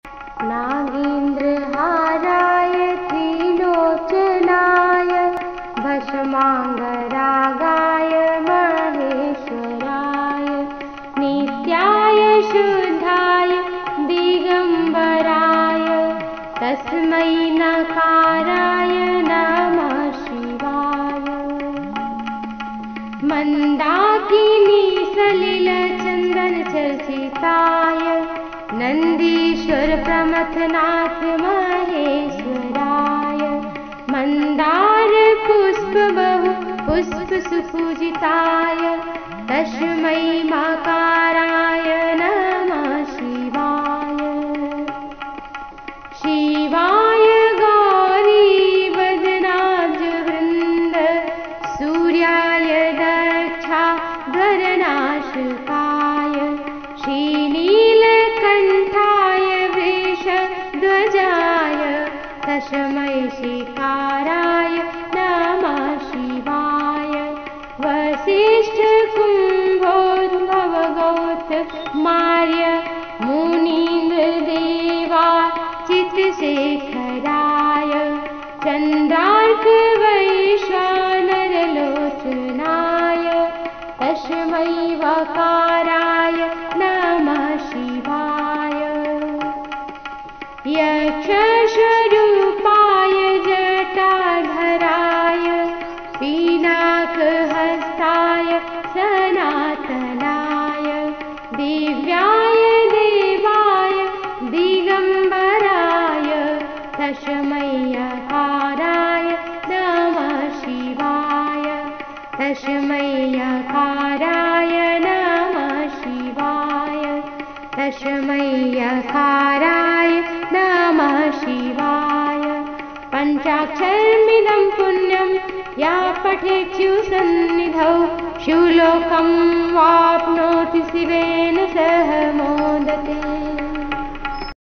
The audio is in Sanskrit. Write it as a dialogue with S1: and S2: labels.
S1: नागेन्द्रहाराय त्रिलोचनाय भस्माङ्गरागाय महेश्वराय नित्याय शुद्धाय दिगम्बराय तस्मै नकाराय नमः शिवाय। मन्दाकिनी सलिलचन्दनचर्चिताय नन्दीश्वर प्रमथनाथ महेश्वराय मन्दार पुष्प बहु पुष्प सुपूजिताय तस्मै मकाराय नमः शिवाय। शिवाय गौरी वदनाब्ज वृन्द सूर्याय दक्षाध्वरनाशकाय श्रीनीलकण्ठाय वृषध्वजाय तस्मै शिकाराय नमः शिवाय। वसिष्ठकुम्भोद्भवगौतमार्य मुनीन्द्रदेवाचितशेखराय चन्द्रार्कवैश्वानरलोचनाय तस्मै वकाराय नमः शिवाय। यक्षस्वरूपाय जटाधराय पिनाकहस्ताय सनातनाय दिव्याय देवाय दिगम्बराय तस्मै यकाराय नमः शिवाय। तस्मै यकाराय नमः शिवाय। तस्मै यकाराय नमः शिवाय। पञ्चाक्षरमिदं पुण्यं या पठेत् शिवसन्निधौ शिवलोकं वाप्नोति शिवे